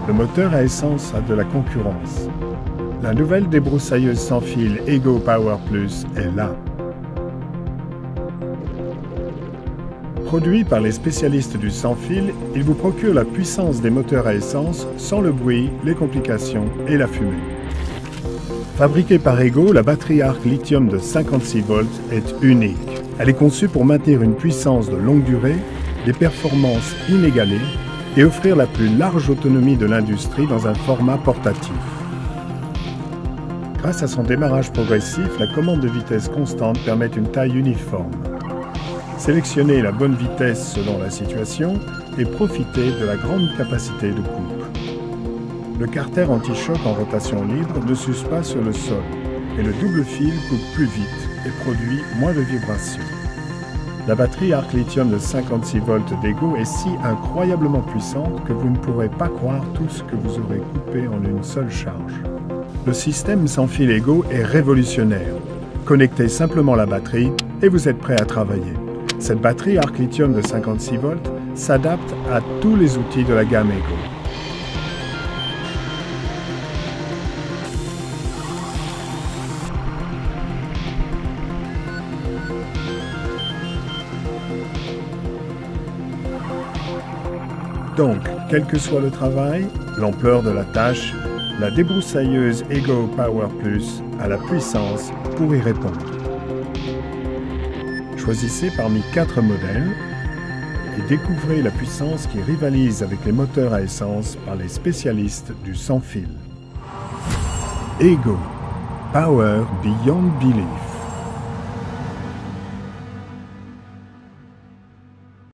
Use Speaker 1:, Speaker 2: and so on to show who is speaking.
Speaker 1: le moteur à essence a de la concurrence. La nouvelle débroussailleuse sans fil Ego Power Plus est là. Produit par les spécialistes du sans-fil, il vous procure la puissance des moteurs à essence sans le bruit, les complications et la fumée. Fabriquée par Ego, la batterie Arc lithium de 56 volts est unique. Elle est conçue pour maintenir une puissance de longue durée, des performances inégalées et offrir la plus large autonomie de l'industrie dans un format portatif. Grâce à son démarrage progressif, la commande de vitesse constante permet une taille uniforme. Sélectionnez la bonne vitesse selon la situation et profitez de la grande capacité de coupe. Le carter anti-choc en rotation libre ne s'use pas sur le sol et le double fil coupe plus vite et produit moins de vibrations. La batterie Arc Lithium de 56 volts d'Ego est si incroyablement puissante que vous ne pourrez pas croire tout ce que vous aurez coupé en une seule charge. Le système sans fil Ego est révolutionnaire. Connectez simplement la batterie et vous êtes prêt à travailler. Cette batterie Arc Lithium de 56 volts s'adapte à tous les outils de la gamme Ego. Donc, quel que soit le travail, l'ampleur de la tâche, la débroussailleuse Ego Power Plus a la puissance pour y répondre. Choisissez parmi 4 modèles et découvrez la puissance qui rivalise avec les moteurs à essence par les spécialistes du sans-fil. Ego, Power Beyond Belief.